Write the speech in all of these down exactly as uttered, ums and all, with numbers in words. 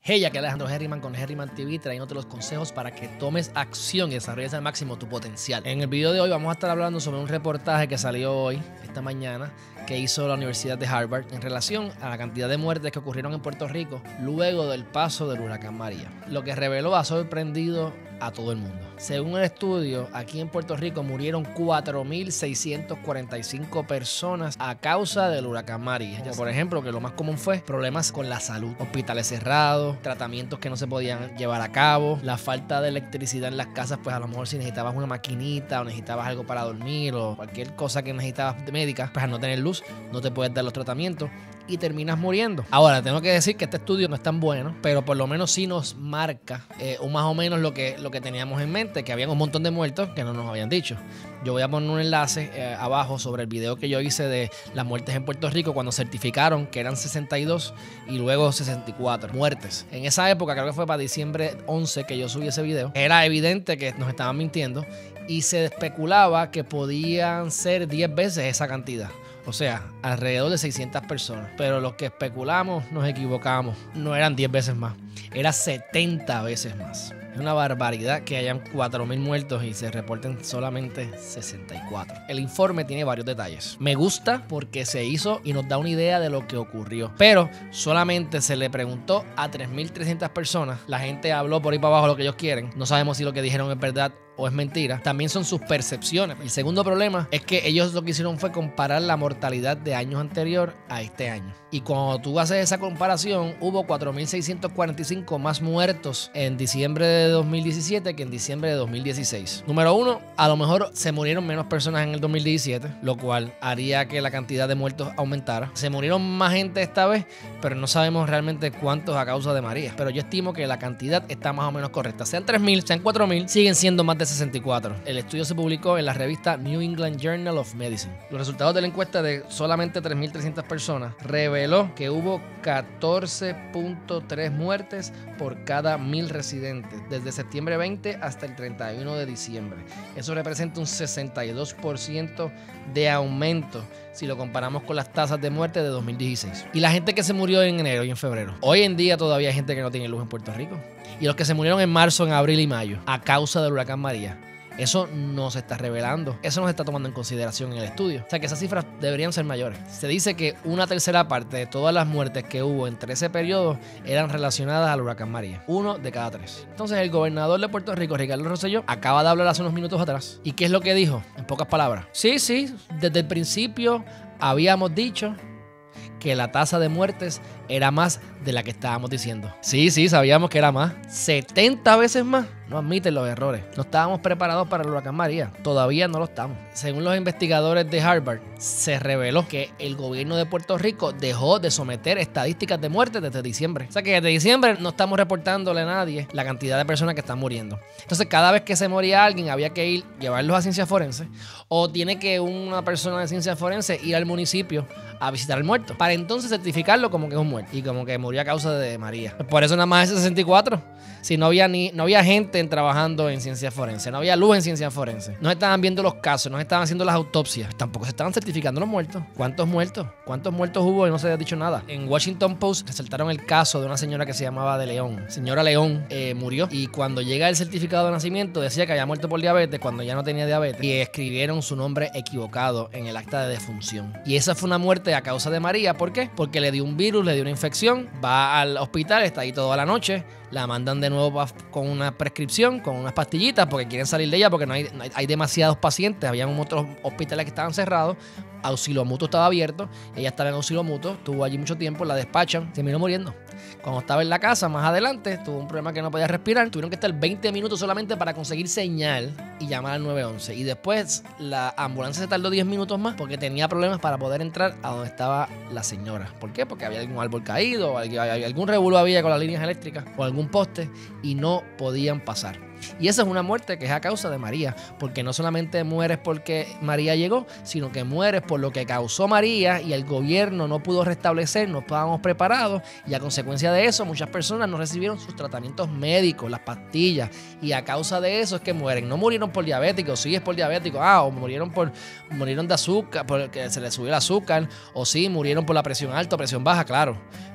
Hey, aquí Alejandro Herriman con Herriman T V, trayéndote los consejos para que tomes acción y desarrolles al máximo tu potencial. En el video de hoy vamos a estar hablando sobre un reportaje que salió hoy, esta mañana, que hizo la Universidad de Harvard en relación a la cantidad de muertes que ocurrieron en Puerto Rico luego del paso del huracán María. Lo que reveló ha sorprendido a todo el mundo. Según el estudio, aquí en Puerto Rico murieron cuatro mil seiscientas cuarenta y cinco personas a causa del huracán María. Como por ejemplo, que lo más común fue problemas con la salud, hospitales cerrados, tratamientos que no se podían llevar a cabo, la falta de electricidad en las casas, pues a lo mejor si necesitabas una maquinita o necesitabas algo para dormir o cualquier cosa que necesitabas de médica, pues al no tener luz no te puedes dar los tratamientos y terminas muriendo. Ahora, tengo que decir que este estudio no es tan bueno, pero por lo menos sí nos marca eh, o más o menos lo que, lo que teníamos en mente, que había un montón de muertos que no nos habían dicho. Yo voy a poner un enlace eh, abajo sobre el video que yo hice de las muertes en Puerto Rico cuando certificaron que eran sesenta y dos y luego sesenta y cuatro muertes. En esa época, creo que fue para diciembre once que yo subí ese video, era evidente que nos estaban mintiendo y se especulaba que podían ser diez veces esa cantidad. O sea, alrededor de seiscientas personas. Pero los que especulamos nos equivocamos. No eran diez veces más. Era setenta veces más. Es una barbaridad que hayan cuatro mil muertos y se reporten solamente sesenta y cuatro. El informe tiene varios detalles. Me gusta porque se hizo y nos da una idea de lo que ocurrió. Pero solamente se le preguntó a tres mil trescientas personas. La gente habló por ahí para abajo lo que ellos quieren. No sabemos si lo que dijeron es verdad o es mentira. También son sus percepciones. El segundo problema es que ellos lo que hicieron fue comparar la mortalidad de años anterior a este año. Y cuando tú haces esa comparación, hubo cuatro mil seiscientos cuarenta y cinco más muertos en diciembre de dos mil diecisiete que en diciembre de dos mil dieciséis. Número uno, a lo mejor se murieron menos personas en el dos mil diecisiete, lo cual haría que la cantidad de muertos aumentara. Se murieron más gente esta vez, pero no sabemos realmente cuántos a causa de María. Pero yo estimo que la cantidad está más o menos correcta. Sean tres mil, sean cuatro mil, siguen siendo más de sesenta y cuatro. El estudio se publicó en la revista New England Journal of Medicine. Los resultados de la encuesta de solamente tres mil trescientas personas reveló que hubo catorce punto tres muertes por cada mil residentes desde septiembre veinte hasta el treinta y uno de diciembre. Eso representa un sesenta y dos por ciento de aumento si lo comparamos con las tasas de muerte de dos mil dieciséis. Y la gente que se murió en enero y en febrero. Hoy en día todavía hay gente que no tiene luz en Puerto Rico. Y los que se murieron en marzo, en abril y mayo a causa del huracán María. Eso no se está revelando. Eso no se está tomando en consideración en el estudio. O sea que esas cifras deberían ser mayores. Se dice que una tercera parte de todas las muertes que hubo entre ese periodo eran relacionadas al huracán María. Uno de cada tres. Entonces el gobernador de Puerto Rico, Ricardo Rosselló, acaba de hablar hace unos minutos atrás. ¿Y qué es lo que dijo? En pocas palabras. Sí, sí, desde el principio habíamos dicho que la tasa de muertes era más de la que estábamos diciendo. Sí, sí, sabíamos que era más. setenta veces más. No admiten los errores. No estábamos preparados para el huracán María. Todavía no lo estamos. Según los investigadores de Harvard, se reveló que el gobierno de Puerto Rico dejó de someter estadísticas de muerte desde diciembre. O sea que desde diciembre no estamos reportándole a nadie la cantidad de personas que están muriendo. Entonces cada vez que se moría alguien había que ir, llevarlos a ciencia forense, o tiene que una persona de ciencia forense ir al municipio a visitar al muerto para entonces certificarlo como que es un muerto y como que murió a causa de María. Por eso nada más es sesenta y cuatro. Si no había ni no había gente trabajando en ciencia forense, no había luz en ciencia forense, no estaban viendo los casos, no estaban haciendo las autopsias, tampoco se estaban certificando los muertos. ¿Cuántos muertos? ¿Cuántos muertos hubo y no se había dicho nada? En Washington Post resaltaron el caso de una señora que se llamaba de León. Señora León eh, murió y cuando llega el certificado de nacimiento decía que había muerto por diabetes cuando ya no tenía diabetes y escribieron su nombre equivocado en el acta de defunción. Y esa fue una muerte a causa de María. ¿Por qué? Porque le dio un virus, le dio una infección, va al hospital, está ahí toda la noche, la mandan de nuevo con una prescripción, con unas pastillitas porque quieren salir de ella porque no hay, no hay, hay demasiados pacientes. Había otros hospitales que estaban cerrados. Auxilio mutuo estaba abierto. Ella estaba en auxilio mutuo, estuvo allí mucho tiempo, la despachan, terminó muriendo. Cuando estaba en la casa, más adelante, tuvo un problema que no podía respirar. Tuvieron que estar veinte minutos solamente para conseguir señal y llamar al nueve once. Y después la ambulancia se tardó diez minutos más porque tenía problemas para poder entrar a donde estaba la señora. ¿Por qué? Porque había algún árbol caído, o algún revuelo había con las líneas eléctricas o algún poste y no podían pasar. Y esa es una muerte que es a causa de María, porque no solamente mueres porque María llegó, sino que mueres por lo que causó María y el gobierno no pudo restablecer, no estábamos preparados y a consecuencia de eso muchas personas no recibieron sus tratamientos médicos, las pastillas, y a causa de eso es que mueren. No murieron por diabéticos, sí es por diabéticos, ah, o murieron por murieron de azúcar, porque se les subió el azúcar, o sí murieron por la presión alta o presión baja, claro.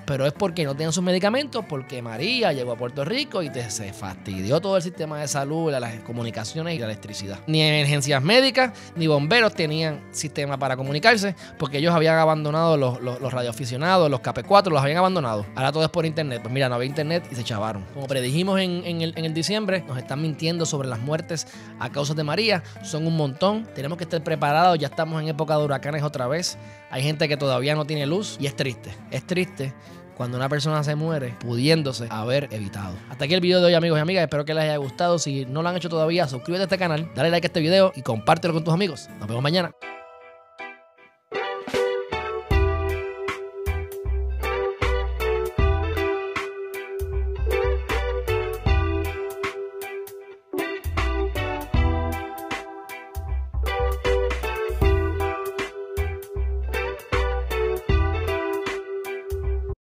pero es porque no tenían sus medicamentos, porque María llegó a Puerto Rico y te, se fastidió todo el sistema de salud, las comunicaciones y la electricidad. Ni emergencias médicas ni bomberos tenían sistema para comunicarse, porque ellos habían abandonado los, los, los radioaficionados, los K P cuatro, los habían abandonado. Ahora todo es por internet. Pues mira, no había internet y se chavaron. Como predijimos en, en, el, en el diciembre, nos están mintiendo sobre las muertes a causa de María. Son un montón. Tenemos que estar preparados. Ya estamos en época de huracanes otra vez. Hay gente que todavía no tiene luz y es triste. Es triste cuando una persona se muere pudiéndose haber evitado. Hasta aquí el video de hoy, amigos y amigas. Espero que les haya gustado. Si no lo han hecho todavía, suscríbete a este canal, dale like a este video y compártelo con tus amigos. Nos vemos mañana.